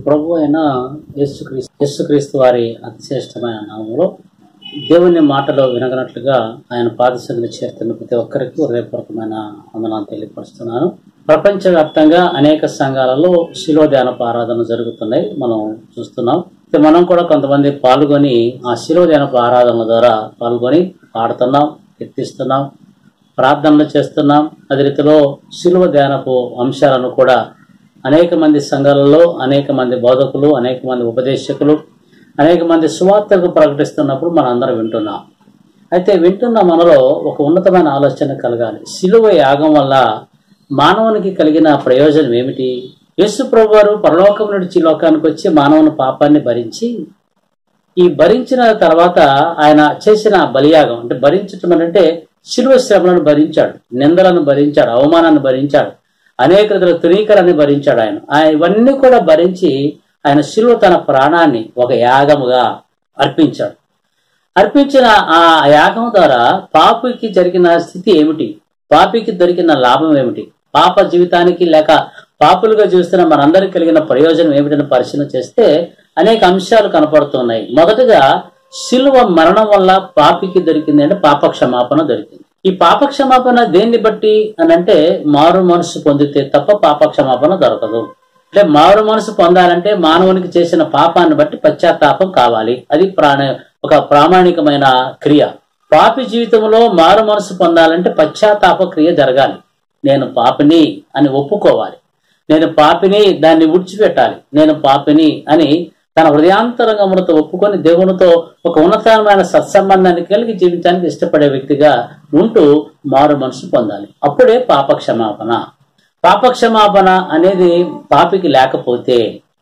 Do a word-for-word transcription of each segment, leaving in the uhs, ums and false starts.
ప్రభు అయిన యేసుక్రీస్తు యేసుక్రీస్తు వారి అతిశ్రేష్టమైన నామములో దేవుని మాటలో వినగనట్లుగా ఆయన పాదశంలో చేరుతున్న ప్రతి ఒక్కరికి హృదయపూర్వకమైన వందనాలు తెలియపరుస్తున్నాను. ప్రపంచవ్యాప్తంగా అనేక సంఘాలలో శిలువ ధ్యానపు ఆరాధన జరుగుతున్నాయి, మనం చూస్తున్నాం. మనం కూడా కొంతమంది పాల్గొని ఆ శిలువ ధ్యానపు ఆరాధనల ద్వారా పాల్గొని పాడుతున్నాం, కీర్తిస్తున్నాం, ప్రార్థనలు చేస్తున్నాం. అదే రీతిలో శిలువ ధ్యానపు అంశాలను కూడా అనేక మంది సంఘాలలో అనేక మంది బోధకులు, అనేక మంది ఉపదేశకులు, అనేక మంది సువార్తకు ప్రకటిస్తున్నప్పుడు మనం అందరం వింటున్నాం. అయితే వింటున్న మనలో ఒక ఉన్నతమైన ఆలోచన కలగాలి. శిలువ యాగం వల్ల మానవునికి కలిగిన ప్రయోజనం ఏమిటి? యేసు ప్రభు వారు పరలోకం నుంచి లోకానికి వచ్చి మానవుని పాపాన్ని భరించి, ఈ భరించిన తర్వాత ఆయన చేసిన బలియాగం అంటే భరించటం అంటే శిలువ శ్రమలను భరించాడు, నిందలను భరించాడు, అవమానాన్ని భరించాడు, అనేక రీతిలో తునీకరాన్ని భరించాడు. ఆయన ఆయన ఇవన్నీ కూడా భరించి ఆయన శిలువ తన ప్రాణాన్ని ఒక యాగముగా అర్పించాడు. అర్పించిన ఆ యాగం ద్వారా పాపికి జరిగిన స్థితి ఏమిటి, పాపికి దొరికిన లాభం ఏమిటి, పాప జీవితానికి లేక పాపులుగా జీవిస్తున్న మనందరికీ కలిగిన ప్రయోజనం ఏమిటని పరిశీలన చేస్తే అనేక అంశాలు కనపడుతున్నాయి. మొదటగా శిలువ మరణం వల్ల పాపికి దొరికింది అంటే పాప క్షమాపణ దొరికింది. ఈ పాప క్షమాపణ దేన్ని బట్టి అని అంటే మారు మనసు పొందితే తప్ప పాప క్షమాపణ దొరకదు. అంటే మారు మనసు పొందాలంటే మానవునికి చేసిన పాపాన్ని బట్టి పశ్చాత్తాపం కావాలి. అది ప్రాణ ఒక ప్రామాణికమైన క్రియ. పాపి జీవితంలో మారు మనసు పొందాలంటే పశ్చాత్తాప క్రియ జరగాలి. నేను పాపిని అని ఒప్పుకోవాలి, నేను పాపిని దాన్ని విడిచిపెట్టాలి, నేను పాపిని అని తన హృదయాంతరంగములతో ఒప్పుకొని దేవునితో ఒక ఉన్నతమైన సత్సంబంధాన్ని కలిగి జీవించడానికి ఇష్టపడే వ్యక్తిగా ఉంటూ మారు మనసు పొందాలి. అప్పుడే పాప క్షమాపణ. పాప క్షమాపణ అనేది పాపికి లేకపోతే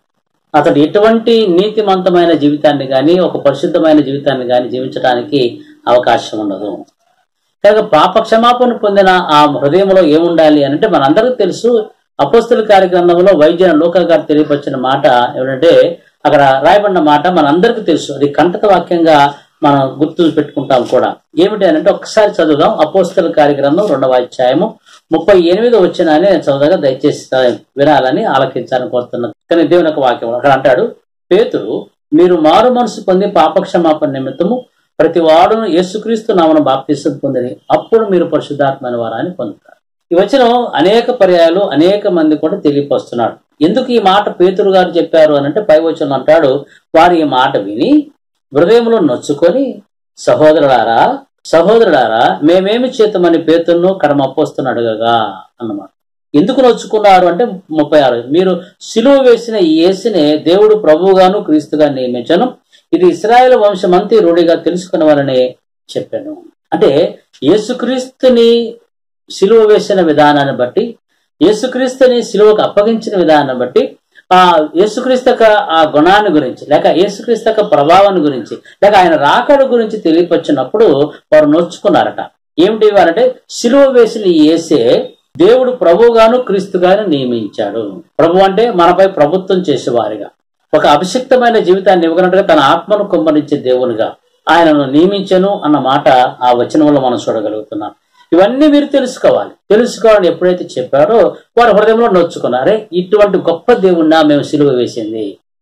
అతడు ఎటువంటి నీతిమంతమైన జీవితాన్ని కానీ ఒక పరిశుద్ధమైన జీవితాన్ని కానీ జీవించడానికి అవకాశం ఉండదు. కనుక పాప క్షమాపణ పొందిన ఆ హృదయంలో ఏముండాలి అని అంటే మనందరికీ తెలుసు. అపోస్తుల కార్యగ్రంథంలో వైద్య లూకా గారు తెలియపరిచిన మాట ఏమిటంటే అక్కడ రాయబడిన మాట మనందరికీ తెలుసు. అది కంటక వాక్యంగా మనం గుర్తు పెట్టుకుంటాం కూడా. ఏమిటి అని అంటే ఒకసారి చదువుదాం. అపోస్తుల కార్యగ్రంథం రెండవ అధ్యాయము ముప్పై ఎనిమిదో వచ్చినాన్ని నేను చదువుగా దయచేసి వినాలని ఆలకించాలని కోరుతున్నాను. కానీ దేవుని యొక్క వాక్యం అక్కడ అంటాడు, పేతురు మీరు మారు మనసు పొంది పాపక్షమాపణ నిమిత్తము ప్రతి వాడును యేసుక్రీస్తు నామమున బాప్తిసం పొందిని అప్పుడు మీరు పరిశుద్ధాత్మైన వారాన్ని పొందుతారు. ఈ వచనం అనేక పర్యాయాలు అనేక మంది కూడా తెలియపరుస్తున్నాడు. ఎందుకు ఈ మాట పేతురు గారు చెప్పారు అని అంటే పై వచనం అంటాడు, వారు ఈ మాట విని హృదయంలో నొచ్చుకొని సహోదరులారా సహోదరులారా మేమేమి చేతమని పేతురును కడమ అపోస్తులను అడగగా అన్నమాట. ఎందుకు నొచ్చుకున్నారు అంటే ముప్పై ఆరు మీరు సిలువ వేసిన ఈ యేసునే దేవుడు ప్రభువుగాను క్రీస్తుగా నియమించను, ఇది ఇశ్రాయేలు వంశమంతి రూఢిగా తెలుసుకున్నవారని చెప్పాను. అంటే యేసుక్రీస్తుని సిలువ వేసిన విధానాన్ని బట్టి, యేసుక్రీస్తుని సిలువకు అప్పగించిన విధానాన్ని బట్టి ఆ యేసుక్రీస్తు ఆ గుణాన్ని గురించి లేక యేసుక్రీస్తు ప్రభావాన్ని గురించి లేక ఆయన రాకడ గురించి తెలియపరిచినప్పుడు వారు నొచ్చుకున్నారట. ఏమిటి వారంటే సిలువ వేసిన యేసే దేవుడు ప్రభువుగాను క్రీస్తుగాను నియమించాడు. ప్రభు అంటే మనపై ప్రభుత్వం చేసేవారిగా, ఒక అభిషిక్తమైన జీవితాన్ని ఇవ్వగలట్టుగా తన ఆత్మను కుమ్మరించే దేవునిగా ఆయనను నియమించను అన్న మాట ఆ వచనంలో మనం చూడగలుగుతున్నాం. ఇవన్నీ మీరు తెలుసుకోవాలి. తెలుసుకోవాలని ఎప్పుడైతే చెప్పారో వారు హృదయంలో నొచ్చుకున్నారే, ఇటువంటి గొప్ప దేవుణ్ణా మేము సిలువ వేసింది,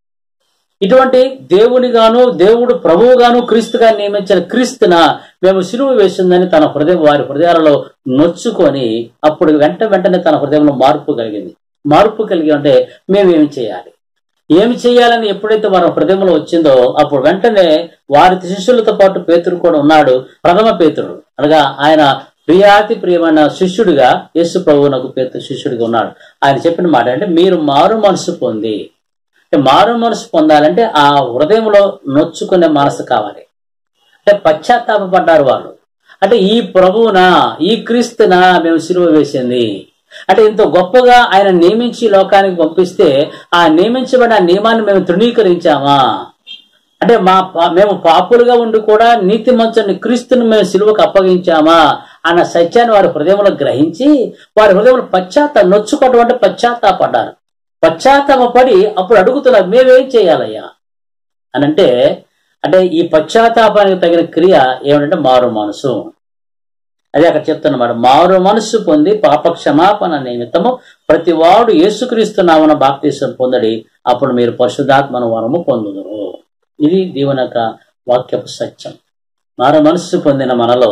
ఇటువంటి దేవునిగాను దేవుడు ప్రభువుగాను క్రీస్తుగా నియమించిన క్రీస్తున మేము సిలువ వేసిందని తన హృదయం వారి హృదయాలలో నొచ్చుకొని అప్పుడు వెంట వెంటనే తన హృదయంలో మార్పు కలిగింది. మార్పు కలిగి అంటే మేమేమి చేయాలి, ఏమి చేయాలని ఎప్పుడైతే వారి హృదయంలో వచ్చిందో అప్పుడు వెంటనే వారి శిష్యులతో పాటు పేతురు కూడా ఉన్నాడు. ప్రథమ పేతురు అనగా ఆయన ప్రియాతి ప్రియమైన శిష్యుడిగా యేసు ప్రభువునకు పేతురు శిష్యుడిగా ఉన్నాడు. ఆయన చెప్పిన మాట అంటే మీరు మారు మనసు పొంది, అంటే మారు మనసు పొందాలంటే ఆ హృదయంలో నొచ్చుకునే మనసు కావాలి. అంటే పశ్చాత్తాపడ్డారు వాళ్ళు. అంటే ఈ ప్రభువునా ఈ క్రీస్తునా మేము సిలువ వేసింది అంటే ఇంత గొప్పగా ఆయన నియమించి లోకానికి పంపిస్తే ఆ నియమించబడిన నియమాన్ని మేము తృణీకరించామా, అంటే మా మేము పాపులుగా ఉండి కూడా నీతిమంతుని క్రీస్తుని మేము సిలువకు అప్పగించామా అన్న సత్యాన్ని వారి హృదయంలో గ్రహించి వారి హృదయంలో పశ్చాత్త నొచ్చుకోవడం అంటే పశ్చాత్తాపడ్డారు. పశ్చాత్తాపడి అప్పుడు అడుగుతున్నారు మేమేం చేయాలయ్యా అని అంటే అంటే ఈ పశ్చాత్తాపానికి తగిన క్రియ ఏమిటంటే మారు మనసు. అదే అక్కడ చెప్తున్నమాట, మారు మనస్సు పొంది పాప క్షమాపణ నిమిత్తము ప్రతి వాడు యేసుక్రీస్తు నామమున బాప్తిసం పొందడి, అప్పుడు మీరు పరిశుద్ధాత్మను వరము పొందుదురు. ఇది దేవుని యొక్క వాక్యపు సత్యం. మారు మనస్సు పొందిన మనలో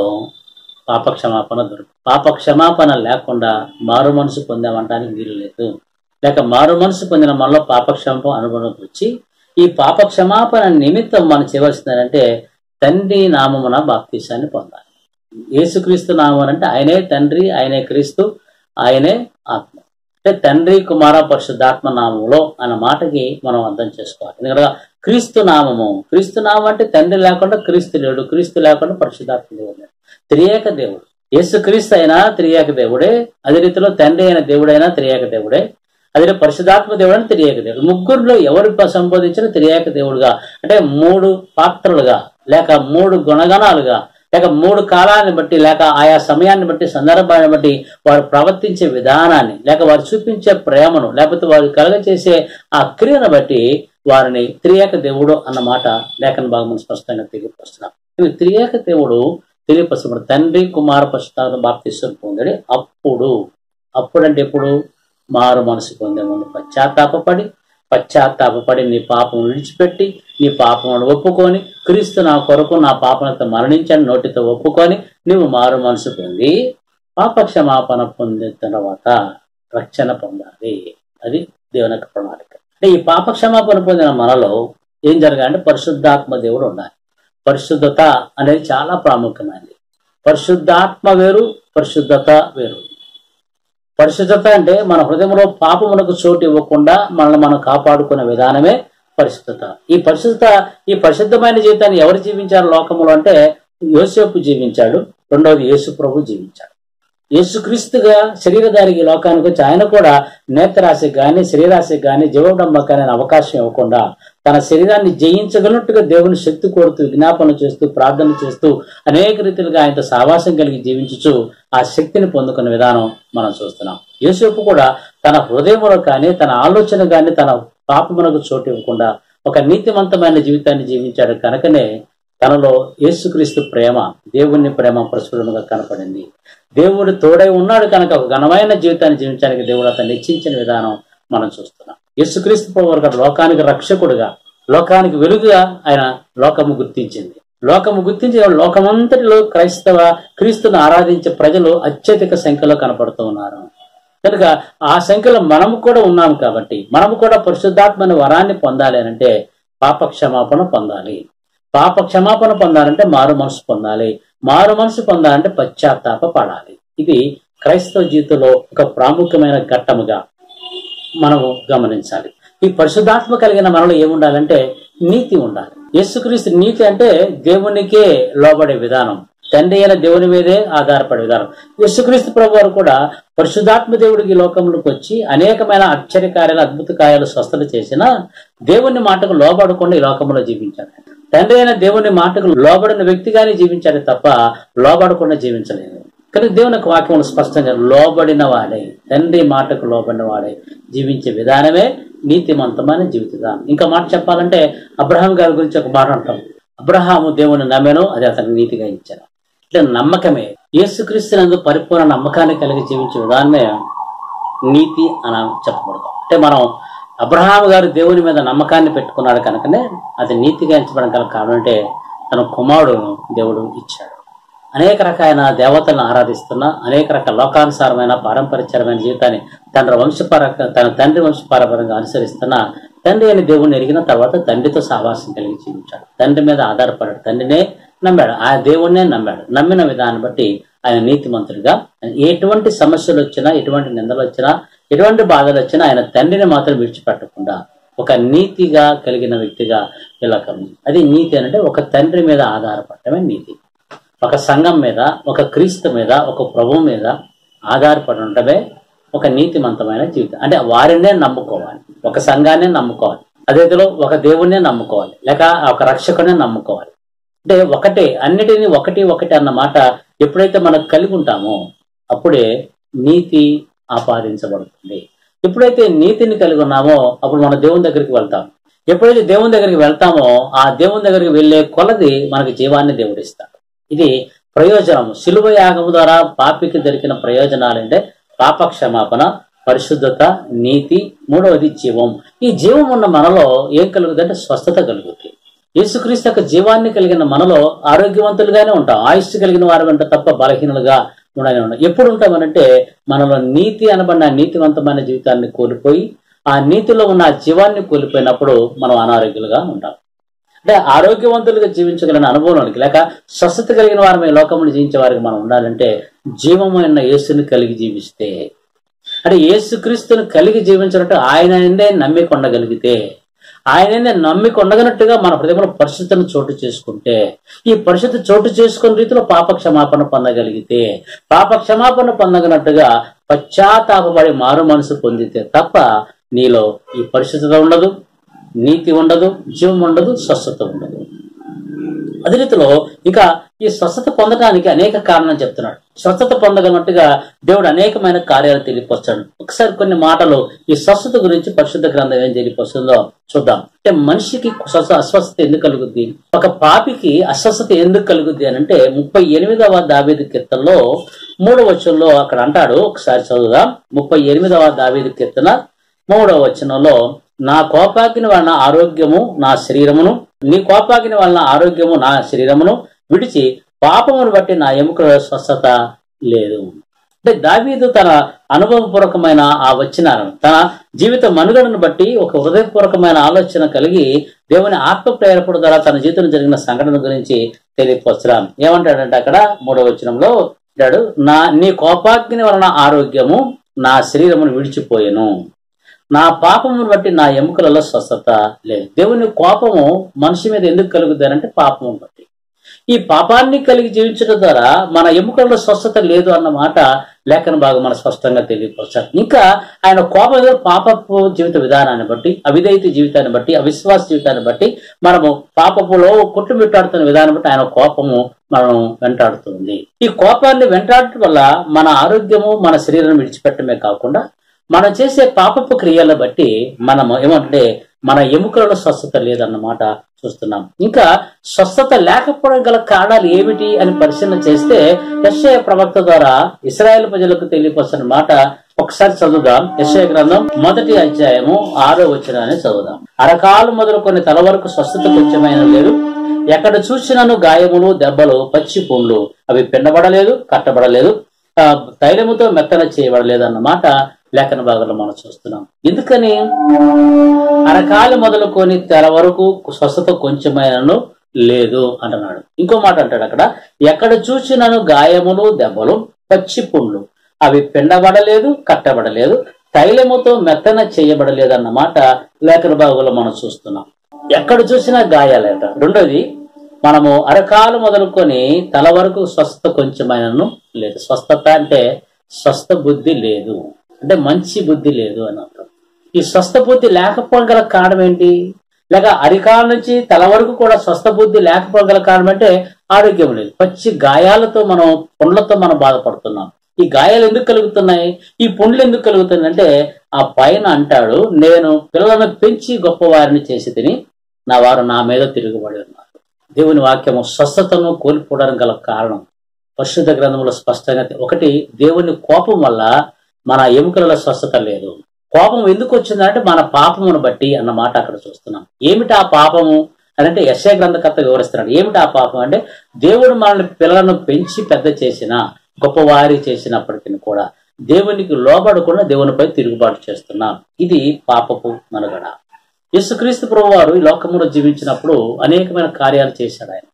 పాప క్షమాపణ దొరుకు. పాప క్షమాపణ లేకుండా మారు మనసు పొందామంటానికి వీలు లేదు. లేక మారు మనసు పొందిన మనలో పాప క్షమాపణ అనుభవం వచ్చి ఈ పాప క్షమాపణ నిమిత్తం మనం చేయవలసిందంటే తండ్రి నామమున బాప్తిసాన్ని పొందాలి. యేసుక్రీస్తు నామం అంటే ఆయనే తండ్రి, ఆయనే క్రీస్తు, ఆయనే ఆత్మ. అంటే తండ్రి కుమార పరిశుద్ధాత్మ నామములో అన్న మాటకి మనం అర్థం చేసుకోవాలి. ఎందుకంటే క్రీస్తు నామము, క్రీస్తు నామం అంటే తండ్రి లేకుండా క్రీస్తు లేడు, క్రీస్తు లేకుండా పరిశుద్ధాత్మ దేవుడు లేడు. త్రియేక దేవుడు. యేసు క్రీస్తు అయినా త్రియేక దేవుడే, అదే రీతిలో తండ్రి అయిన దేవుడైనా త్రియేక దేవుడే, అదే పరిశుద్ధాత్మ దేవుడు అని త్రియేక దేవుడు. ముగ్గురులో ఎవరు సంబోధించిన త్రియేక దేవుడుగా, అంటే మూడు పాత్రలుగా లేక మూడు గుణగణాలుగా లేక మూడు కాలాన్ని బట్టి లేక ఆయా సమయాన్ని బట్టి సందర్భాన్ని బట్టి వారు ప్రవర్తించే విధానాన్ని లేక వారు చూపించే ప్రేమను లేకపోతే వారు కలగచేసే ఆ క్రియను బట్టి వారిని త్రియేక దేవుడు అన్నమాట లేఖన భాగం స్పష్టంగా తెలియపరుస్తున్నాం. త్రియేక దేవుడు తెలియపరచబడు తండ్రి కుమార పరిశుద్ధాత్మ బాప్తిసం పొందడి. అప్పుడు అప్పుడంటే ఎప్పుడు మారు మనసు పొందే ముందు పశ్చాత్తాపడి పశ్చాత్తాపడి నీ పాపం విడిచిపెట్టి నీ పాపమును ఒప్పుకొని క్రీస్తు నా కొరకు నా పాపనతో మరణించని నోటితో ఒప్పుకొని నువ్వు మారు మనసు పొంది పాప క్షమాపణ పొందిన తర్వాత రక్షణ పొందాలి. అది దేవుని యొక్క ప్రణాళిక. అంటే ఈ పాప క్షమాపణ పొందిన మనలో ఏం జరగాలంటే పరిశుద్ధాత్మ దేవుడు ఉండాలి. పరిశుద్ధత అనేది చాలా ప్రాముఖ్యమైనది. పరిశుద్ధాత్మ వేరు, పరిశుద్ధత వేరు. పరిశుద్ధత అంటే మన హృదయంలో పాపమునకు చోటు ఇవ్వకుండా మనల్ని మనం కాపాడుకునే విధానమే పరిశుద్ధత. ఈ పరిశుద్ధత ఈ పరిశుద్ధమైన జీవితాన్ని ఎవరు జీవించారు లోకములో అంటే యోసేపు జీవించాడు, రెండవది యేసు ప్రభు జీవించాడు. యేసుక్రీస్తుగా శరీరధారికి లోకానికి వచ్చి ఆయన కూడా నేత్రాశకి కానీ శరీరాశకి కానీ జీవడంబకి కానీ అవకాశం ఇవ్వకుండా తన శరీరాన్ని జయించగలట్టుగా దేవుని శక్తి కోరుతూ విజ్ఞాపన చేస్తూ ప్రార్థన చేస్తూ అనేక రీతిలుగా ఆయనతో సావాసం కలిగి జీవించుచు ఆ శక్తిని పొందుకునే విధానం మనం చూస్తున్నాం. యేసేపు కూడా తన హృదయములో కానీ తన ఆలోచన కానీ తన పాపమునకు చోటు ఇవ్వకుండా ఒక నీతివంతమైన జీవితాన్ని జీవించాడు. కనుకనే తనలో యేసుక్రీస్తు ప్రేమ, దేవుని ప్రేమ ప్రస్ఫుటంగా కనపడింది. దేవుడు తోడై ఉన్నాడు కనుక ఒక ఘనమైన జీవితాన్ని జీవించడానికి దేవుడు అతను నిశ్చయించిన విధానం మనం చూస్తున్నాం. యేసుక్రీస్తు ప్రభువు లోకానికి రక్షకుడుగా, లోకానికి వెలుగుగా ఆయన లోకము గుర్తించింది. లోకము గుర్తించి లోకమంతటిలో క్రైస్తవ క్రీస్తును ఆరాధించే ప్రజలు అత్యధిక సంఖ్యలో కనపడుతూ ఉన్నారు. కనుక ఆ సంఖ్యలో మనము కూడా ఉన్నాము. కాబట్టి మనము కూడా పరిశుద్ధాత్మని వరాన్ని పొందాలి అంటే పాప క్షమాపణ పొందాలి. పాప క్షమాపణ పొందాలంటే మారు మనసు పొందాలి. మారు మనసు పొందాలంటే పశ్చాత్తాప పడాలి. ఇది క్రైస్తవ జీవితంలో ఒక ప్రాముఖ్యమైన ఘట్టముగా మనము గమనించాలి. ఈ పరిశుద్ధాత్మ కలిగిన మనలో ఏముండాలంటే నీతి ఉండాలి. యేసుక్రీస్తు నీతి అంటే దేవునికే లోబడే విధానం, తండ్రి అయిన దేవుని మీదే ఆధారపడే విధానం. యేసుక్రీస్తు ప్రభు వారు కూడా పరిశుద్ధాత్మ దేవుడికి లోకంలోకి వచ్చి అనేకమైన ఆశ్చర్యకార్యాలు అద్భుత కార్యాలు స్వస్థత చేసిన దేవుని మాటకు లోబడకుండా ఈ లోకంలో జీవించాడు. తండ్రి అయిన దేవుని మాటకు లోబడిన వ్యక్తిగానే జీవించాడు తప్ప లోబడకుండా జీవించలేదు. కానీ దేవుని యొక్క వాక్యం స్పష్టంగా లోబడిన వాడే, తండ్రి మాటకు లోబడిన వాడే జీవించే విధానమే నీతిమంతమైన జీవిత విధానం. ఇంకా మాట చెప్పాలంటే అబ్రహాం గారి గురించి ఒక మాట అంటాం. అబ్రహాము దేవుని నమ్మెను, అది అతనికి నీతిగా ఇచ్చాను. ఇట్లా నమ్మకమే యేసుక్రీస్తునందు పరిపూర్ణ నమ్మకాన్ని కలిగి జీవించే విధానమే నీతి అని చెప్పబడతాం. అంటే మనం అబ్రహాము గారు దేవుని మీద నమ్మకాన్ని పెట్టుకున్నాడు కనుకనే అది నీతిగా ఎంచబడడం కల కారణం అంటే తన కుమారుడును దేవుడు ఇచ్చాడు. అనేక రకాలైన దేవతలను ఆరాధిస్తున్న అనేక రకాల లోకానుసారమైన పారంపర్యమైన జీవితాన్ని తండ్రి వంశపర తన తండ్రి వంశపారపరంగా అనుసరిస్తున్న తండ్రి అని దేవుడిని ఎరిగిన తర్వాత తండ్రితో సహవాసం కలిగి జీవించాడు. తండ్రి మీద ఆధారపడాడు, తండ్రినే నమ్మాడు, ఆ దేవుణ్ణే నమ్మాడు. నమ్మిన విధాన్ని బట్టి ఆయన నీతిమంతుడిగా ఎటువంటి సమస్యలు వచ్చినా ఎటువంటి నిందలు వచ్చినా ఎటువంటి బాధలు వచ్చినా ఆయన తండ్రిని మాత్రం విడిచిపెట్టకుండా ఒక నీతిగా కలిగిన వ్యక్తిగా ఇలాకం. అది నీతి అంటే ఒక తండ్రి మీద ఆధారపడటమే నీతి. ఒక సంఘం మీద, ఒక క్రీస్తు మీద, ఒక ప్రభువు మీద ఆధారపడి ఉండటమే ఒక నీతిమంతమైన జీవితం. అంటే వారినే నమ్ముకోవాలి, ఒక సంఘాన్ని నమ్ముకోవాలి, అదేదో ఒక దేవుణ్ణే నమ్ముకోవాలి, లేక ఒక రక్షకునే నమ్ముకోవాలి. అంటే ఒకటే, అన్నిటినీ ఒకటి ఒకటి అన్న మాట ఎప్పుడైతే మనం కలిగి ఉంటామో అప్పుడే నీతి ఆపాదించబడుతుంది. ఎప్పుడైతే నీతిని కలిగి ఉన్నామో అప్పుడు మన దేవుని దగ్గరికి వెళ్తాం. ఎప్పుడైతే దేవుని దగ్గరికి వెళ్తామో ఆ దేవుని దగ్గరికి వెళ్లే కొలది మనకి జీవాన్ని దేవుడిస్తాడు. ఇది ప్రయోజనం, శిలువ యాగము ద్వారా పాపికి దొరికిన ప్రయోజనాలంటే పాప క్షమాపణ, పరిశుద్ధత, నీతి, మూడవది జీవం. ఈ జీవం ఉన్న మనలో ఏం కలుగుతుంది అంటే స్వస్థత కలుగుతుంది. యేసుక్రీస్తు యొక్క జీవాన్ని కలిగిన మనలో ఆరోగ్యవంతులుగానే ఉంటాం, ఆయుష్ కలిగిన వారు వెంట తప్ప బలహీనులుగా ఉండనే ఉన్నాం. ఎప్పుడు ఉంటామనంటే మనలో నీతి అనబడిన నీతివంతమైన జీవితాన్ని కోల్పోయి ఆ నీతిలో ఉన్న జీవాన్ని కోల్పోయినప్పుడు మనం అనారోగ్యులుగా ఉంటాం. అంటే ఆరోగ్యవంతులుగా జీవించగలిగిన అనుభవానికి లేక స్వస్థత కలిగిన వారి లోకమును జీవించే వారికి మనం ఉండాలంటే జీవమైన యేసుని కలిగి జీవిస్తే, అంటే యేసుక్రీస్తుని కలిగి జీవించినట్టు ఆయననే నమ్మి కొండగలిగితే, ఆయననే నమ్మి కొండగనట్టుగా మన హృదయంలో పరిశుద్ధతను చోటు చేసుకుంటే, ఈ పరిశుద్ధ చోటు చేసుకున్న రీతిలో పాప క్షమాపణ పొందగలిగితే, పాప క్షమాపణ పొందగనట్టుగా పశ్చాత్తాపడి మారు మనసు పొందితే తప్ప నీలో ఈ పరిశుద్ధత ఉండదు, నీతి ఉండదు, జీవం ఉండదు, స్వస్థత ఉండదు. అదే రీతిలో ఇక ఈ స్వస్థత పొందడానికి అనేక కారణాలు చెప్తున్నాడు. స్వస్థత పొందగలట్టుగా దేవుడు అనేకమైన కార్యాలు తెలియపరుస్తాడు. ఒకసారి కొన్ని మాటలు ఈ స్వస్థత గురించి పరిశుద్ధ గ్రంథం ఏం తెలియపరుస్తుందో చూద్దాం. అంటే మనిషికి అస్వస్థత ఎందుకు కలుగుద్ది, ఒక పాపికి అస్వస్థత ఎందుకు కలుగుద్ది అని అంటే ముప్పై ఎనిమిదవ దావీదు కీర్తనలో మూడవ వచనంలో అక్కడ అంటాడు. ఒకసారి చదువుదాం. ముప్పై ఎనిమిదవ దావీదు కీర్తన మూడవ వచనంలో, నా కోపాగ్ని వలన ఆరోగ్యము నా శరీరమును, నీ కోపాగ్ని వలన ఆరోగ్యము నా శరీరమును విడిచి పాపమును బట్టి నా ఎముకల స్వస్థత లేదు. అంటే దావీదు తన అనుభవపూర్వకమైన ఆ వచనాలను, తన జీవిత మనుగడను బట్టి ఒక హృదయపూర్వకమైన ఆలోచన కలిగి దేవుని ఆత్మ ప్రేరణ ద్వారా తన జీవితంలో జరిగిన సంఘటన గురించి తెలియపరచడం. ఏమంటాడంటే అక్కడ మూడవ వచనంలో అంటాడు, నా నీ కోపాగ్ని వలన ఆరోగ్యము నా శరీరమును విడిచిపోయెను, నా పాపమును బట్టి నా ఎముకలలో స్వస్థత లేదు. దేవుని కోపము మనిషి మీద ఎందుకు కలుగుతుంది అంటే పాపము బట్టి. ఈ పాపాన్ని కలిగి జీవించడం ద్వారా మన ఎముకలలో స్వస్థత లేదు అన్నమాట లేఖన భాగం మన స్పష్టంగా తెలియపరచారు. ఇంకా ఆయన కోపం పాపపు జీవిత విధానాన్ని బట్టి, అవిధేయత జీవితాన్ని బట్టి, అవిశ్వాస జీవితాన్ని బట్టి, మనము పాపపులో కొట్టుమిట్టాడుతున్న విధానం బట్టి ఆయన కోపము మనం వెంటాడుతుంది. ఈ కోపాన్ని వెంటాడటం వల్ల మన ఆరోగ్యము మన శరీరం విడిచిపెట్టడమే కాకుండా మనం చేసే పాపపు క్రియల బట్టి మనము ఏమంటే మన ఎముకలలో స్వస్థత లేదన్నమాట చూస్తున్నాం. ఇంకా స్వస్థత లేకపోవడం గల కారణాలు ఏమిటి అని పరిశీలన చేస్తే యెషయా ప్రవక్త ద్వారా ఇశ్రాయేలు ప్రజలకు తెలియపరుస్తున్న మాట ఒకసారి చదువుదాం. యెషయా గ్రంథం మొదటి అధ్యాయము ఆరో వచనాన్ని చదువుదాం. అరకాలు మొదలుకొని తల వరకు స్వస్థత కొంచెమైన లేదు, ఎక్కడ చూసినాను గాయములు, దెబ్బలు, పచ్చి పుండ్లు, అవి పిండబడలేదు, కట్టబడలేదు, తైలముతో మెత్తన చేయబడలేదు అన్నమాట లేఖన భాగంలో మనం చూస్తున్నాం. ఎందుకని అరకాలు మొదలుకొని తెర వరకు స్వస్థత కొంచెమైనను లేదు అంటున్నాడు. ఇంకో మాట అంటాడు అక్కడ, ఎక్కడ చూసినను గాయములు, దెబ్బలు, పచ్చి పుండ్లు, అవి పిండబడలేదు, కట్టబడలేదు, తైలముతో మెత్తన చేయబడలేదు అన్నమాట లేఖన భాగంలో మనం చూస్తున్నాం. ఎక్కడ చూసినా గాయాలేట. రెండోది, మనము అరకాలు మొదలుకొని తల వరకు స్వస్థత కొంచెమైనను లేదు. స్వస్థత అంటే స్వస్థ బుద్ధి లేదు, అంటే మంచి బుద్ధి లేదు అని అర్థం. ఈ స్వస్థ బుద్ధి లేకపోవడం గల కారణం ఏంటి, లేక అరికాల నుంచి తల వరకు కూడా స్వస్థ బుద్ధి లేకపోవడం గల కారణం అంటే ఆరోగ్యం లేదు. పచ్చి గాయాలతో మనం, పుండ్లతో మనం బాధపడుతున్నాం. ఈ గాయాలు ఎందుకు కలుగుతున్నాయి, ఈ పుండ్లు ఎందుకు కలుగుతున్నాయి అంటే ఆ పైన అంటాడు, నేను పిల్లలను పెంచి గొప్పవారిని చేసి తిని నా వారు నా మీద తిరుగుబడి ఉన్నారు. దేవుని వాక్యము స్వస్థతను కోల్పోవడానికి గల కారణం పరిశుద్ధ గ్రంథంలో స్పష్టంగా ఒకటి, దేవుని కోపం వల్ల మన ఎముకలలో స్వస్థత లేదు. కోపం ఎందుకు వచ్చిందంటే మన పాపమును బట్టి అన్నమాట అక్కడ చూస్తున్నాం. ఏమిటి ఆ పాపము అని అంటే యెషయా గ్రంథకర్త వివరిస్తున్నాడు. ఏమిటి ఆ పాపం అంటే దేవుడు మనల్ని పిల్లలను పెంచి పెద్ద చేసిన, గొప్పవారి చేసినప్పటికీ కూడా దేవునికి లోబడకుండా దేవునిపై తిరుగుబాటు చేస్తున్నాం. ఇది పాపపు మనుగడ. యేసుక్రీస్తు ప్రభువారు ఈ లోకములో జీవించినప్పుడు అనేకమైన కార్యాలు చేశాడు ఆయన.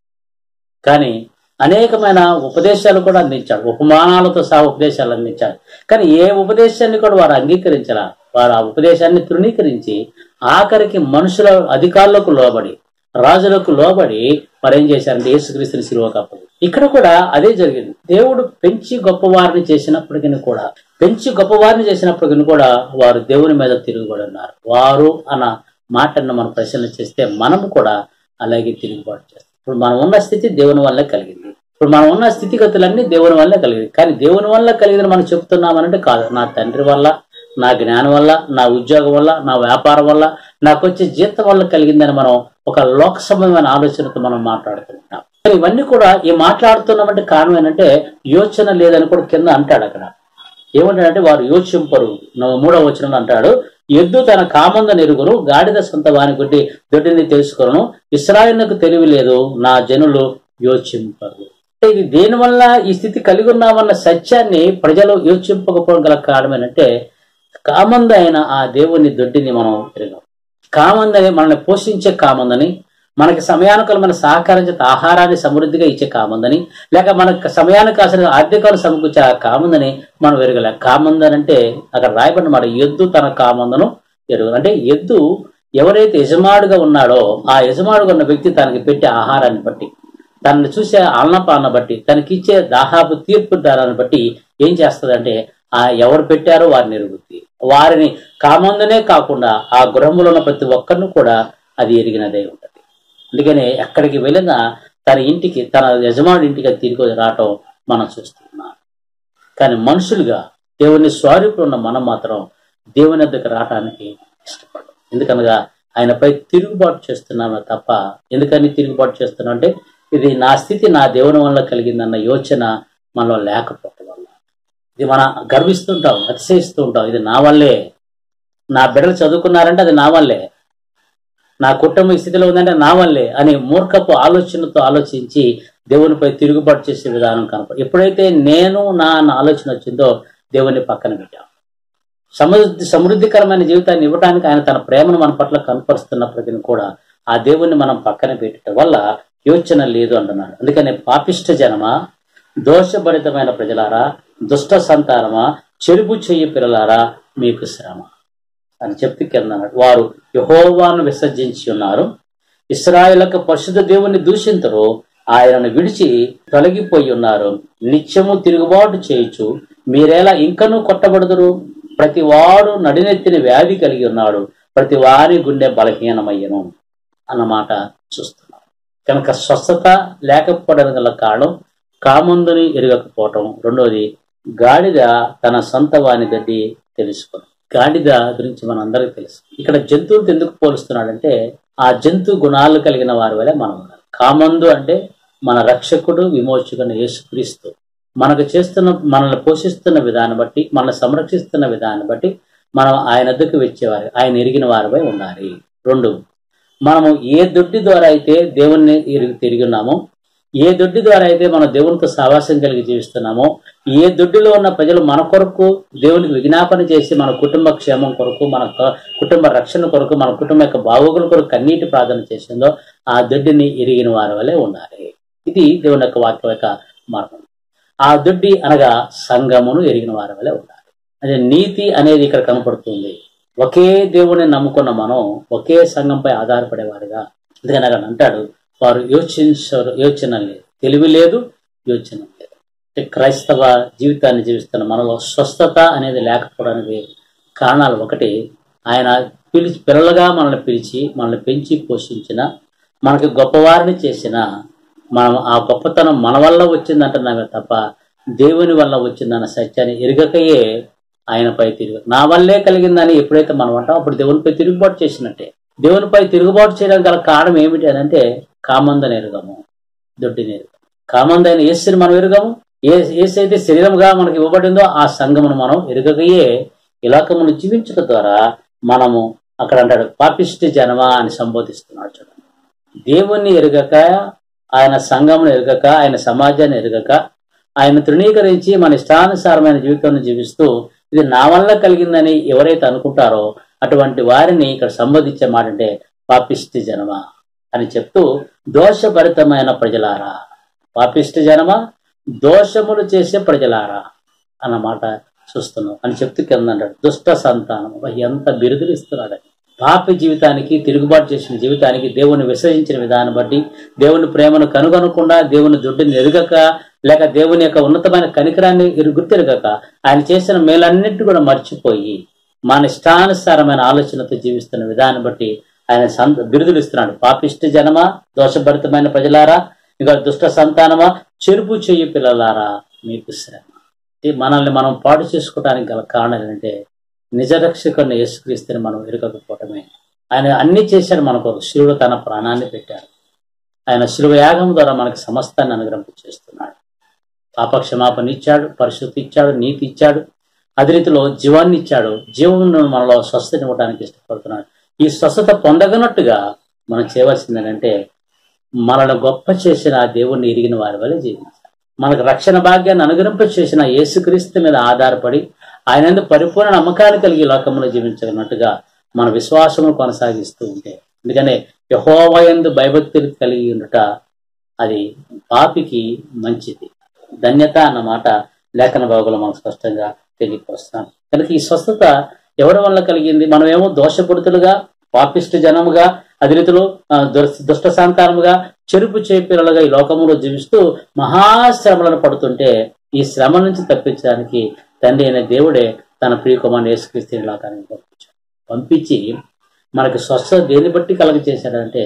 కానీ అనేకమైన ఉపదేశాలు కూడా అందించాడు, ఉపమానాలతో సహా ఉపదేశాలు అందించాడు. కానీ ఏ ఉపదేశాన్ని కూడా వారు అంగీకరించాల. వారు ఆ ఉపదేశాన్ని తృణీకరించి ఆఖరికి మనుషుల అధికారులకు లోబడి, రాజులకు లోబడి వారు ఏం చేశారంటే యేసుక్రీస్తుని సిలువకు అప్పగించారు. ఇక్కడ కూడా అదే జరిగింది. దేవుడు పెంచి గొప్పవారిని చేసినప్పటికీ కూడా పెంచి గొప్పవారిని చేసినప్పటికీ కూడా వారు దేవుని మీద తిరుగుబడి ఉన్నారు. వారు అన్న మాటను మనం పరిశీలన చేస్తే మనము కూడా అలాగే తిరుగుబాటు చేస్తాం. ఇప్పుడు మనం ఉన్న స్థితి దేవుని వల్లే కలిగింది. ఇప్పుడు మనం ఉన్న స్థితిగతులన్నీ దేవుని వల్లే కలిగింది. కానీ దేవుని వల్ల కలిగిందని మనం చెప్తున్నామనంటే కాదు. నా తండ్రి వల్ల, నా జ్ఞానం వల్ల, నా ఉద్యోగం వల్ల, నా వ్యాపారం వల్ల, నాకు వచ్చే జీతం వల్ల కలిగిందని మనం ఒక లోక సంబంధమైన ఆలోచనతో మనం మాట్లాడుకుంటున్నాం. ఇవన్నీ కూడా ఈ మాట్లాడుతున్నామంటే కారణం ఏంటంటే యోచన లేదని కూడా కింద అంటాడు. అక్కడ ఏమంటాడంటే వారు యోచింపరు. మూడవ వచనంలో అంటాడు, ఎద్దు తన కామంద నెరుగును, గాడిద సొంత వాని గుడ్డి దొడ్డిని తెలుసుకొను, ఇశ్రాయేలునకు తెలివి లేదు, నా జనులు యోచింపరు. ఇది దేనివల్ల ఈ స్థితి కలిగి ఉన్నామన్న సత్యాన్ని ప్రజలు యోచింపకపోవడం గల కారణం ఏంటంటే కామంద అయిన ఆ దేవుని దొడ్డిని మనం తిరగం. కామందని మనల్ని పోషించే కామందని, మనకి సమయానుకూలమైన సహకరించే ఆహారాన్ని సమృద్ధిగా ఇచ్చే కామందని, లేక మనకు సమయానికి కాసిన ఆర్థికాలు సమకూర్చే ఆ కామందని మనం ఎరగలే. కామందని అంటే అక్కడ రాయబడిన మాట, ఎద్దు తన కామందను ఎరుగు. అంటే ఎద్దు ఎవరైతే యజమాడుగా ఉన్నాడో ఆ యజమాడుగా ఉన్న వ్యక్తి తనకి పెట్టే ఆహారాన్ని బట్టి, తనను చూసే ఆలనపాలన బట్టి, తనకిచ్చే దాహాపు తీర్పు దారాన్ని బట్టి ఏం చేస్తుందంటే ఆ ఎవరు పెట్టారో వారిని ఎరుగుద్ది. వారిని కామందనే కాకుండా ఆ గృహంలో ఉన్న ప్రతి ఒక్కరిని కూడా అది ఎరిగినదే ఉంటుంది. అందుకనే ఎక్కడికి వెళ్ళినా తన ఇంటికి, తన యజమాని ఇంటికి తిరిగి రావటం మనం చూస్తున్నాం. కానీ మనుషులుగా దేవుని స్వరూపంలో ఉన్న మనం మాత్రం దేవుని దగ్గర రావటానికి ఇష్టపడం. ఎందుకనగా ఆయనపై తిరుగుబాటు చేస్తున్నామే తప్ప, ఎందుకని తిరుగుబాటు చేస్తున్నాం అంటే ఇది నా స్థితి నా దేవుని వల్ల కలిగిందన్న యోచన మనలో లేకపోవటం వల్ల ఇది మనం గర్విస్తుంటాం, అతిశయిస్తూ ఉంటాం. ఇది నా వల్లే, నా బిడ్డలు చదువుకున్నారంటే అది నా వల్లే, నా కుటుంబ స్థితిలో ఉందంటే నా వల్లే అని మూర్ఖపు ఆలోచనతో ఆలోచించి దేవునిపై తిరుగుబాటు చేసే విధానం కనపడు. ఎప్పుడైతే నేను నా అన్న ఆలోచన వచ్చిందో దేవుని పక్కన పెట్టాం. సమృద్ధి సమృద్ధికరమైన జీవితాన్ని ఇవ్వడానికి ఆయన తన ప్రేమను మన పట్ల కనపరుస్తున్నప్పటికీ కూడా ఆ దేవుణ్ణి మనం పక్కన పెట్టడం వల్ల యోచన లేదు అంటున్నాడు. అందుకని పాపిష్ట జనమా, దోషభరితమైన ప్రజలారా, దుష్ట సంతానమా, చెరుపు చెయ్యి పిల్లలారా, మీకు శ్రమ అని చెప్పి కింద వారు యెహోవాను విసర్జించి ఉన్నారు, ఇశ్రాయేలుకు పరిశుద్ధ దేవుణ్ణి దూషించరు, ఆయనను విడిచి తొలగిపోయి ఉన్నారు, నిత్యము తిరుగుబాటు చేయొచ్చు, మీరేలా ఇంకనూ కొట్టబడదురు, ప్రతి వాడు నడినెత్తిన వ్యాధి కలిగి ఉన్నాడు, ప్రతి వారి గుండె బలహీనమయ్యను అన్నమాట చూస్తున్నాం. కనుక స్వస్థత లేకపోవడానికి గల కారణం కామందుని ఎరగకపోవటం. రెండోది గాడిద తన సొంత వాని గడ్డి తెలుసుకుని. గాడిద గురించి మన అందరికీ తెలుసు. ఇక్కడ జంతువులతో ఎందుకు పోలుస్తున్నాడంటే ఆ జంతు గుణాలు కలిగిన వారి వల్ల మనం ఉండాలి. కామందు అంటే మన రక్షకుడు విమోచకుడు యేసుక్రీస్తు మనకు చేస్తున్న, మనల్ని పోషిస్తున్న విధానం బట్టి, మనల్ని సంరక్షిస్తున్న విధానం బట్టి మనం ఆయన వద్దకు వచ్చేవారు, ఆయన ఎరిగిన వారిపై ఉండాలి. రెండు, మనము ఏ దొడ్డి ద్వారా అయితే దేవుణ్ణి తిరిగి ఉన్నామో, ఏ దొడ్డి ద్వారా అయితే మనం దేవునితో సహవాసం కలిగి జీవిస్తున్నామో, ఏ దొడ్డిలో ఉన్న ప్రజలు మన కొరకు దేవునికి విజ్ఞాపన చేసి మన కుటుంబ క్షేమం కొరకు, మన కుటుంబ రక్షణ కొరకు, మన కుటుంబ యొక్క బాగోగుల కొరకు కన్నీటి ప్రార్థన చేసిందో ఆ దొడ్డిని ఎరిగిన వారి వల్లే ఉండాలి. ఇది దేవుని యొక్క వాక్యం యొక్క మార్గం. ఆ దొడ్డి అనగా సంఘమును ఎరిగిన వారి వల్లే ఉండాలి. అదే నీతి అనేది ఇక్కడ కనపడుతుంది. ఒకే దేవుని నమ్ముకున్న మనం ఒకే సంఘంపై ఆధారపడేవారుగా, అందుకని అక్కడ అంటాడు వారు యోచించరు, యోచన లేదు, తెలివి లేదు, యోచన లేదు. క్రైస్తవ జీవితాన్ని జీవిస్తున్న మనలో స్వస్థత అనేది లేకపోవడానికి కారణాలు ఒకటి, ఆయన పిలిచి పిల్లలుగా మనల్ని పిలిచి మనల్ని పెంచి పోషించిన, మనకి గొప్పవారిని చేసిన, మనం ఆ గొప్పతనం మన వల్ల వచ్చిందంటున్నామే తప్ప దేవుని వల్ల వచ్చిందన్న సత్యాన్ని ఎరగకయే ఆయనపై తిరుగు, నా వల్లే కలిగిందని ఎప్పుడైతే మనం అంటాం అప్పుడు దేవునిపై తిరుగుబాటు చేసినట్టే. దేవునిపై తిరుగుబాటు చేయడానికి గల కారణం ఏమిటి అని అంటే కామందని ఎరుగము, దొడ్డిని ఎరుగము. కామందైన యేసుని మనం ఎరుగము. ఏ ఏసైతే శరీరంగా మనకి ఇవ్వబడిందో ఆ సంఘమును మనం ఎరుగకయే ఈ లోకమును జీవించడం ద్వారా మనము, అక్కడ అంటాడు పాపిష్టి జనమా అని సంబోధిస్తున్నాడు. చూడండి, దేవుణ్ణి ఎరుగక, ఆయన సంఘమును ఎరుగక, ఆయన సమాజాన్ని ఎరుగక, ఆయన తృణీకరించి మన ఇష్టానుసారమైన జీవితాన్ని జీవిస్తూ ఇది నా వల్ల కలిగిందని ఎవరైతే అనుకుంటారో అటువంటి వారిని ఇక్కడ సంబోధించే మాట అంటే పాపిష్టి జనమా అని చెప్తూ, దోషభరితమైన ప్రజలారా, పాపిష్టి జనమా, దోషములు చేసే ప్రజలారా అన్నమాట చూస్తున్నాం అని చెప్తూ కింద అంటాడు దుష్ట సంతానం. ఎంత బిరుదులు ఇస్తున్నాడని. పాపి జీవితానికి, తిరుగుబాటు చేసిన జీవితానికి, దేవుని విసర్జించిన విధానం బట్టి, దేవుని ప్రేమను కనుగొనకుండా, దేవుని దుడ్డుని ఎరుగక, లేక దేవుని యొక్క ఉన్నతమైన కనికరాన్ని గుర్తెరగక, ఆయన చేసిన మేలన్నిటి కూడా మర్చిపోయి మన ఇష్టానుసారమైన ఆలోచనతో జీవిస్తున్న విధానం బట్టి ఆయన సంత బిరుదులు ఇస్తున్నాడు. పాపిష్టి జనమా, దోషభరితమైన ప్రజలారా, ఇంకా దుష్ట సంతానమా, చెరుపు చెయ్యి పిల్లలారా, మీకు శ్రమ. మనల్ని మనం పాడు చేసుకోవడానికి గల కారణం ఏంటంటే నిజరక్షకుని యేసుక్రీస్తుని మనం ఎరగకపోవటమే. ఆయన అన్ని చేశాడు మన కొరకు. శివుడు తన ప్రాణాన్ని పెట్టాడు. ఆయన శిలువ యాగం ద్వారా మనకి సమస్తాన్ని అనుగ్రహం చేస్తున్నాడు. పాపక్షమాపణ ఇచ్చాడు, పరిశుద్ధి ఇచ్చాడు, నీతి ఇచ్చాడు, అదే రీతిలో జీవాన్ని ఇచ్చాడు. జీవమును మనలో స్వస్థత ఇవ్వడానికి ఇష్టపడుతున్నాడు. ఈ స్వస్థత పొందగనట్టుగా మనం చేయవలసింది ఏంటంటే మనల్ని గొప్ప చేసిన ఆ దేవుణ్ణి ఎరిగిన వారి వల్ల జీవించాలి. మనకు రక్షణ భాగ్యాన్ని అనుగ్రహింప చేసిన యేసుక్రీస్తు మీద ఆధారపడి ఆయన పరిపూర్ణ నమ్మకాన్ని కలిగి లోకంలో జీవించగలిగినట్టుగా మన విశ్వాసమును కొనసాగిస్తూ ఉంటే, ఎందుకంటే యెహోవా యందు భయభక్తులు కలిగి ఉండుట అది పాపికి మంచిది, ధన్యత అన్నమాట లేఖన భాగంలో మనం స్పష్టంగా తెలియపరుస్తున్నాం. కనుక ఈ స్వస్థత ఎవరి వల్ల కలిగింది? మనమేమో దోషపూరితులుగా, పాపిష్టి జనముగా, అదే రీతిలో దుష్ట సంతానముగా, చెరుపు చేపిల్లలుగా ఈ లోకములో జీవిస్తూ మహాశ్రమలను పడుతుంటే ఈ శ్రమ నుంచి తప్పించడానికి తండ్రి అయిన దేవుడే తన ప్రియకుమారుని యేసుక్రీస్తుని లోకానికి పంపించాడు. పంపించి మనకి స్వస్థత దేని బట్టి కలగ చేశాడంటే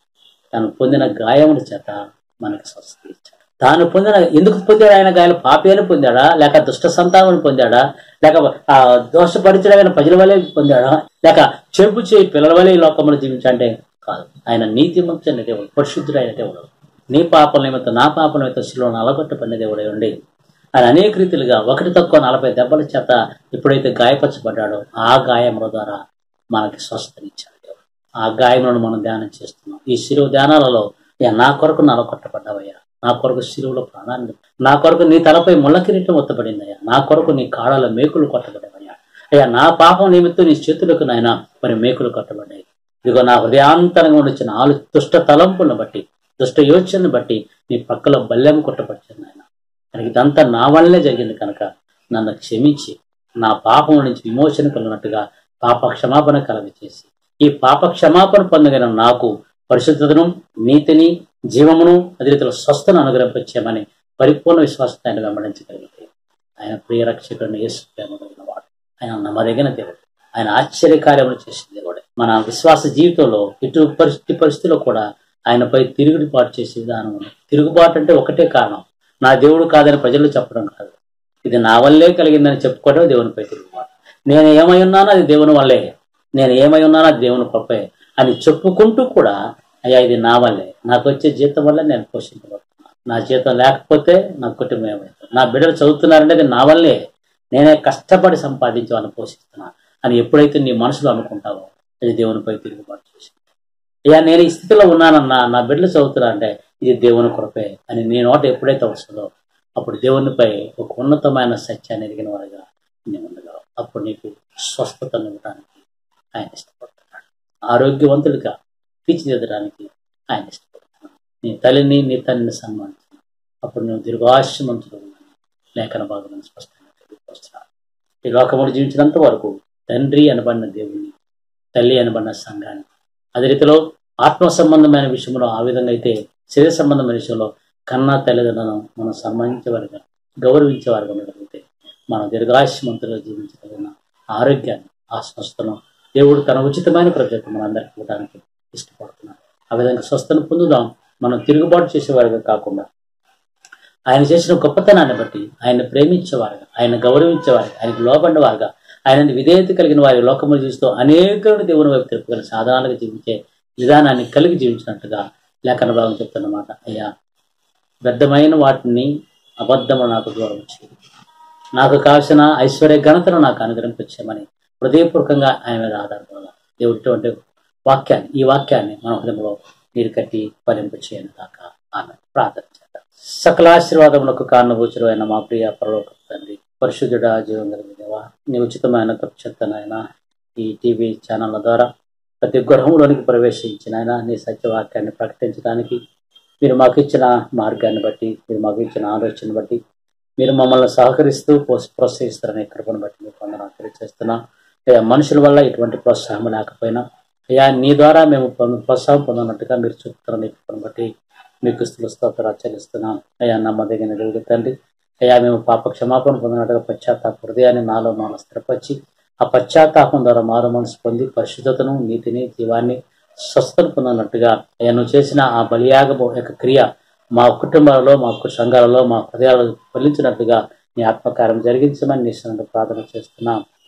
తను పొందిన గాయముల చేత మనకి స్వస్థత ఇచ్చాడు. తాను పొందిన ఎందుకు పొందాడు? ఆయన గాయాలు పాపేని పొందాడా, లేక దుష్ట సంతానం పొందాడా, లేక ఆ దోషపరిచడమైన ప్రజల వల్లే పొందాడా, లేక చెరుపు చేయి పిల్లల వల్లే ఈ లోకంలో జీవించాలంటే కాదు. ఆయన నీతిమంతుడైన దేవుడు, పరిశుద్ధుడైన దేవుడు. నీ పాపల నిమిత్తం నా పాపల నిమిత్తం శిలువను అలగొట్టబడిన దేవుడై ఉండి ఆయన అనేక రీతిలుగా ఒకటి తక్కువ నలభై దెబ్బల చేత ఎప్పుడైతే గాయపరచబడ్డాడో ఆ గాయముల ద్వారా మనకి స్వస్థనిచ్చాడు దేవుడు. ఆ గాయములను మనం ధ్యానం చేస్తున్నాం. ఈ శిలువ ధ్యానాలలో నా కొరకు నలగొట్టబడ్డావయ్యా, నా కొరకు శిలువలో ప్రాణాన్ని, నా కొరకు నీ తలపై ముళ్ళ కిరీటం ఒత్తబడిందయ్యా, నా కొరకు నీ కాళ్ళ మేకులు కొట్టబడ్డావయ్యా, అయ్యా నా పాపం నిమిత్తం నీ చేతులకు నాయన మరి మేకులు కొట్టబడ్డాయి. ఇదిగో నా హృదయాంతరంగా వచ్చిన ఆలు దుష్ట తలంపులను బట్టి, దుష్ట యోచనను బట్టి నీ పక్కలో బల్లెం కొట్టబడింది ఆయన. కనుక ఇదంతా నా వల్లనే జరిగింది కనుక నన్ను క్షమించి నా పాపం నుంచి విమోచన కలిగినట్టుగా పాప క్షమాపణ కలగచేసి ఈ పాప క్షమాపణ పొందగిన నాకు పరిశుద్ధతను, నీతిని, జీవమును, అదే రీతిలో స్వస్థను అనుగ్రహించమని పరిపూర్ణ విశ్వాసంతో ఆయన వెంబడించగలిగితే ఆయన ప్రియ రక్షకుడిని యేసు ప్రేమ కలిగిన వాడు, ఆయన నమ్మదగిన దేవుడు, ఆయన ఆశ్చర్యకార్యములు చేసిన దేవుడే. మన విశ్వాస జీవితంలో ఇటు పరిస్థితి పరిస్థితిలో కూడా ఆయనపై తిరుగుబాటు చేసే విధానం ఉంది. తిరుగుబాటు అంటే ఒకటే కారణం, నా దేవుడు కాదని ప్రజలు చెప్పడం కాదు, ఇది నా వల్లే కలిగిందని చెప్పుకోవడం దేవునిపై తిరుగుబాటు. నేను ఏమై ఉన్నానో అది దేవుని వల్లే, నేను ఏమై ఉన్నానో అది దేవుని కృపే అని చెప్పుకుంటూ కూడా అయ్యా ఇది నా వల్లే, నాకు వచ్చే జీతం వల్ల నేను పోషించబడుతున్నాను, నా జీతం లేకపోతే నా కుటుంబం ఏమవుతుంది, నా బిడ్డలు చదువుతున్నారంటే అది నా వల్లే, నేనే కష్టపడి సంపాదించి వాళ్ళని పోషిస్తున్నాను అని ఎప్పుడైతే నీ మనసులో అనుకుంటావో అది దేవునిపై తిరుగుబాటు చేసి అయ్యా నేను ఈ స్థితిలో ఉన్నానన్నా, నా బిడ్డలు చదువుతున్నా అంటే ఇది దేవుని కృపే అని నీ నోట ఎప్పుడైతే వస్తుందో అప్పుడు దేవునిపై ఒక ఉన్నతమైన సత్యాన్ని ఎదిగిన వారిగా నేను ఉండగలవు. అప్పుడు నీకు స్వస్థతను ఇవ్వడానికి ఆయన ఇష్టపడుతున్నాడు, ఆరోగ్యవంతుడిగా తీర్చిదిద్దడానికి ఆయన ఇష్టపడుతున్నాడు. నీ తల్లిని నీ తండ్రిని సన్మానించిన అప్పుడు నువ్వు దీర్ఘాయుష్మంతుడు ఉన్నాను లేఖన భాగం స్పష్టంగా తెలియపరుస్తున్నాడు. ఈ లోకములు జీవించినంత వరకు తండ్రి అనబడిన దేవుణ్ణి, తల్లి అనబడిన సంఘాన్ని, అదే రీతిలో ఆత్మ సంబంధమైన విషయంలో ఆ విధంగా అయితే శరీర సంబంధమైన విషయంలో కన్నా తల్లిదండ్రులను మనం సన్మానించేవారుగా, గౌరవించేవారుగా ఉండగలిగితే మనం దీర్ఘాయుష్మంతులుగా జీవించగలిగిన ఆరోగ్యాన్ని, ఆ స్వస్థను దేవుడు తన ఉచితమైన ప్రజలకు మన అందరికి ఇవ్వడానికి ఇష్టపడుతున్నాడు. ఆ విధంగా స్వస్థను పొందుదాం. మనం తిరుగుబాటు చేసేవారుగా కాకుండా ఆయన చేసిన గొప్పతనాన్ని బట్టి ఆయన ప్రేమించేవారుగా, ఆయన గౌరవించేవారుగా, ఆయనకు లోబడ్డవారుగా, ఆయన విధేయత కలిగిన వారి లోకములు జీవిస్తూ అనేకులను దేవుని వైపు తిరుపుగల సాధనాలుగా జీవించే విధానాన్ని కలిగి జీవించినట్టుగా లేఖన భాగం చెప్తున్నమాట. అయ్యా వ్యర్థమైన వాటిని అబద్ధము నాకు దూరం చేయి, నాకు కావలసిన ఐశ్వర్య ఘనతను నాకు అనుగ్రహించమని హృదయపూర్వకంగా ఆయన మీద ఆధారపడాలి. దేవుడిటువంటి వాక్యాన్ని, ఈ వాక్యాన్ని మన హృదయంలో నీరు కట్టి ఫలింప చేయను దాకా ఆమె ప్రార్థన చేద్దాం. సకల ఆశీర్వాదములకు కారణభూచుడు అయిన మా ప్రియ పరలోక తండ్రి, పరిశుద్ధుడ, జీవం కలిగిన దేవా, నీ ఉచితమైన చెప్తానైనా ఈ టీవీ ఛానళ్ళ ద్వారా ప్రతి గృహంలోనికి ప్రవేశించిన ఆయన నీ సత్యవాక్యాన్ని ప్రకటించడానికి మీరు మాకు ఇచ్చిన మార్గాన్ని బట్టి, మీరు మాకు ఇచ్చిన ఆలోచన బట్టి, మీరు మమ్మల్ని సహకరిస్తూ ప్రోత్సహిస్తారనే కృపను బట్టి మీకు వందనాలు తెలియజేస్తున్నా. అయ్యా మనుషుల వల్ల ఎటువంటి ప్రోత్సాహం లేకపోయినా అయ్యా నీ ద్వారా మేము ప్రోత్సాహం పొందినట్టుగా మీరు చూపుతున్న నీ కృపను బట్టి మీకు స్తోత్రాలు చెల్లిస్తున్నాం. అయ్యా నమ్మదగిన దేవుడు తండ్రి, అయ్యా మేము పాప క్షమాపణ పొందినట్టుగా పశ్చాత్తాప హృదయాన్ని నాలో నాలో స్థిరపరిచి ఆ పశ్చాత్తాపం ద్వారా మారు మనసు పొంది పరిశుద్ధతను, నీతిని, జీవాన్ని, స్వస్థను పొందినట్టుగా అయ్యా నువ్వు చేసిన ఆ బలియాగము యొక్క క్రియ మా కుటుంబాలలో, మా సంఘాలలో, మా హృదయాలలో ఫలించినట్టుగా నీ ఆత్మకార్యం జరిగించమని నీ ప్రార్థన చేస్తున్నాం.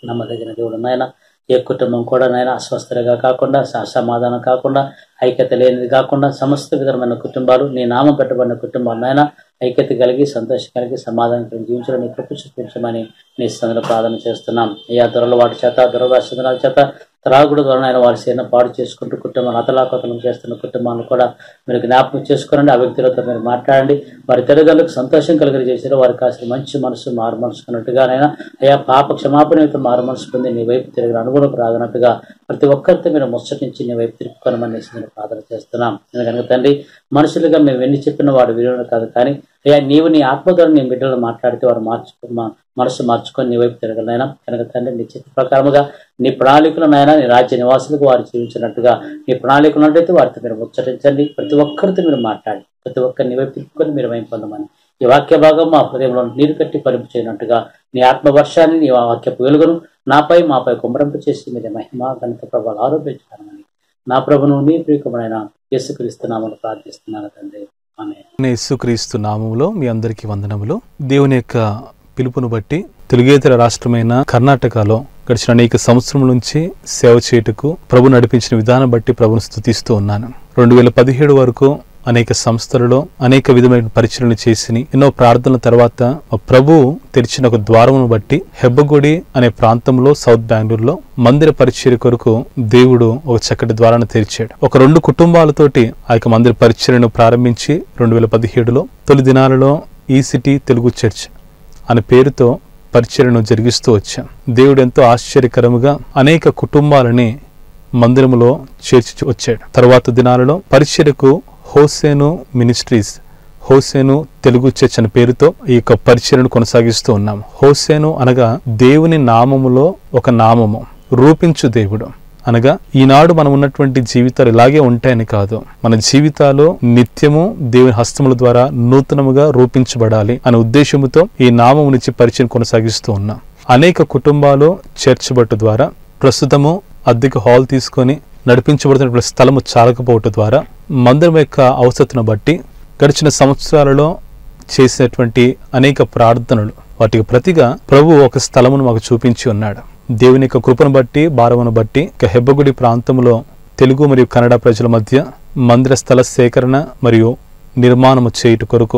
నమ్మదగిన దేవుడు నాయన. ఏ కుటుంబం కూడా నాయన అస్వస్థలుగా కాకుండా, సమాధానం కాకుండా, ఐక్యత లేనిది కాకుండా సమస్త విధమైన కుటుంబాలు, నీ నామం పెట్టబడిన కుటుంబాలు నాయన ఐక్యత కలిగి, సంతోషం కలిగి, సమాధానం కలిగి జీవించడం నీ కృప చూపించమని నీ స్థానంలో ప్రార్థన చేస్తున్నాం. అయ్యా దొరల వాటి చేత, దురభాషల చేత, త్రాగుడు ద్వారా ఆయన వారి సేన పాడు చేసుకుంటూ కుటుంబాన్ని అతలాకతలం చేస్తున్న కుటుంబాలను కూడా మీరు జ్ఞాపకం చేసుకోనండి. ఆ వ్యక్తులతో మీరు మాట్లాడండి. వారి తల్లిదండ్రులకు సంతోషం కలిగి చేసారు. వారికి కాసిన మంచి మనసు, మారు మనసు అన్నట్టుగానైనా అయ్యా పాప క్షమాపణ మారు మనసు పొంది నీ వైపు తిరిగిన అనుగుణకు రాదన్నట్టుగా ప్రతి ఒక్కరితో మీరు ముచ్చటించి నీ వైపు తిరుపుకొనమని ప్రార్థన చేస్తున్నాం. ఎందుకనుక తండ్రి, మనుషులుగా మేము ఎన్ని చెప్పిన వాడు విలువలు కాదు, కానీ అయ్యా నీవు నీ ఆత్మ ద్వారా నీ బిడ్డలు మాట్లాడితే వారు మార్చుకు మనసు మార్చుకొని నీ వైపు తిరగలైనా. కనుక తండ్రి, నీ చిత్త ప్రకారముగా నీ ప్రణాళికలనైనా నీ రాజ్య నివాసులకు వారు జీవించినట్టుగా నీ ప్రణాళికలు అంటే వారితో మీరు ముచ్చటించండి. ప్రతి ఒక్కరితో మీరు మాట్లాడి ప్రతి ఒక్కరిని నీ వైపు తిప్పుకొని మీరు వైపు పొందమని ఈ వాక్య భాగం మా హృదయంలో నీరు కట్టి పలుపు చేయనట్టుగా నీ ఆత్మవర్షాన్ని నీ వాక్యపు వెలుగును నాపై మాపై కుమ్మరింపు చేసి మీరు మహిమ ఘనత ప్రభావాలు ఆరోపించాలని నా ప్రభును నీ ప్రియకుమారైన యేసుక్రీస్తు నామములో ప్రార్థిస్తున్నాను తండ్రి. ఆమేన్. యేసుక్రీస్తు నామములో మీ అందరికీ వందనములు. దేవుని యొక్క పిలుపును బట్టి తెలుగేతర రాష్ట్రమైన కర్ణాటకలో గడిచిన అనేక సంవత్సరం నుంచి సేవ చేయుటకు ప్రభు నడిపించిన విధానం బట్టి ప్రభును స్తుతిస్తూ ఉన్నాను. రెండు వేల పదిహేడు వరకు అనేక సంస్థలలో అనేక విధమైన పరిచయలు చేసి ఎన్నో ప్రార్థనల తర్వాత ప్రభు తెరిచిన ఒక ద్వారమును బట్టి హెబ్బగుడి అనే ప్రాంతంలో సౌత్ బెంగళూరులో మందిర పరిచర్య కొరకు దేవుడు ఒక చక్కటి ద్వారాన్ని తెరిచాడు. ఒక రెండు కుటుంబాలతోటి ఆ యొక్క మందిర పరిచర్యను ప్రారంభించి రెండు వేల పదిహేడులో తొలి దినాలలో ఈ సిటీ తెలుగు చర్చ్ అనే పేరుతో పరిచర్యను జరిగిస్తూ వచ్చాం. దేవుడు ఎంతో ఆశ్చర్యకరముగా అనేక కుటుంబాలని మందిరములో చేర్చి వచ్చాడు. తర్వాత దినాలలో పరిచర్యకు Hosanna ministries, Hosanna Telugu church అనే పేరుతో ఈ యొక్క పరిచర్యను కొనసాగిస్తూ ఉన్నాము. హోసేను అనగా దేవుని నామములో ఒక నామము, రూపించు దేవుడు అనగా ఈనాడు మనం ఉన్నటువంటి జీవితాలు ఇలాగే ఉంటాయని కాదు, మన జీవితాలు నిత్యము దేవుని హస్తముల ద్వారా నూతనముగా రూపించబడాలి అనే ఉద్దేశముతో ఈ నామము నుంచి పరిచయం కొనసాగిస్తూ ఉన్నాం. అనేక కుటుంబాలు చర్చ్ బట్టు ద్వారా ప్రస్తుతము అద్దెకు హాల్ తీసుకొని నడిపించబడుతున్న స్థలము చాలకపోవటం ద్వారా మందిరం యొక్క అవసరతను బట్టి గడిచిన సంవత్సరాలలో చేసినటువంటి అనేక ప్రార్థనలు వాటికి ప్రతిగా ప్రభు ఒక స్థలమును మాకు చూపించి ఉన్నాడు. దేవుని యొక్క కృపను బట్టి, భారమును బట్టి హెబ్బగుడి ప్రాంతంలో తెలుగు మరియు కన్నడ ప్రజల మధ్య మందిర స్థల సేకరణ మరియు నిర్మాణము చేయుట కొరకు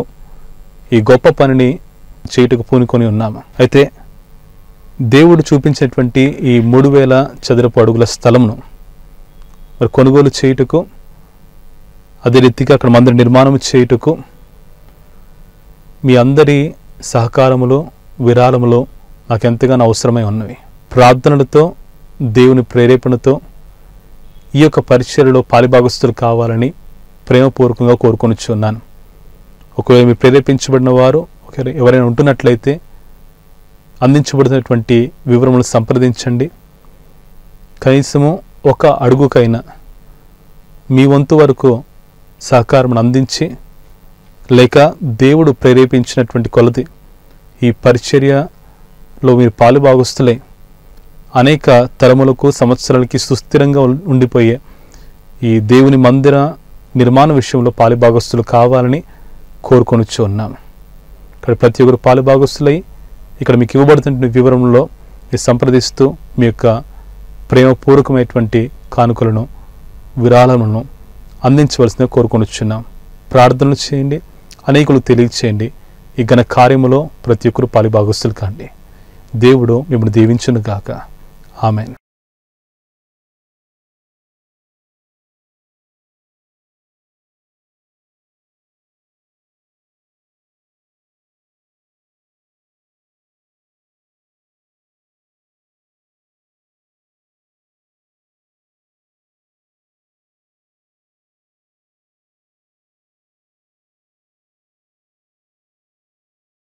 ఈ గొప్ప పనిని చేయుటకు పూనుకొని ఉన్నాము. అయితే దేవుడు చూపించినటువంటి ఈ మూడు వేల చదరపు అడుగుల స్థలమును మరి కొనుగోలు చేయుటకు, అదే రీతిగా అక్కడ మందిర నిర్మాణం చేయుటకు మీ అందరి సహకారములు, విరాళములు నాకు ఎంతగానో అవసరమై ఉన్నవి. ప్రార్థనలతో, దేవుని ప్రేరేపణతో ఈ యొక్క పరిచర్యలో పాలిభాగస్తులు కావాలని ప్రేమపూర్వకంగా కోరుకొనిచున్నాను. ఒకవేళ మీరు ప్రేరేపించబడిన వారు ఎవరైనా ఉంటున్నట్లయితే అందించబడినటువంటి వివరములు సంప్రదించండి. కనీసము ఒక అడుగుకైనా మీ వంతు వరకు సహకారం అందించి, లేక దేవుడు ప్రేరేపించినటువంటి కొలది ఈ పరిచర్యలో మీరు పాలుభాగస్తులై అనేక తరములకు, సంవత్సరాలకి సుస్థిరంగా ఉండిపోయే ఈ దేవుని మందిర నిర్మాణ విషయంలో పాలుభాగస్తులు కావాలని కోరుకొనిచ్చు ఉన్నాము. ఇక్కడ ప్రతి ఒక్కరు పాలుభాగస్తులై ఇక్కడ మీకు ఇవ్వబడుతున్న వివరంలో మీరు సంప్రదిస్తూ మీ యొక్క ప్రేమపూర్వకమైనటువంటి కానుకలను, విరాళములను అందించవలసిందిగా కోరుకొనిచున్నాం. ప్రార్థనలు చేయండి, అనేకులు తెలియచేయండి. ఈ ఘన కార్యములో ప్రతి ఒక్కరు పాలుభాగస్తులు కాండి. దేవుడు మిమ్మల్ని దీవించును గాక. ఆమెన్.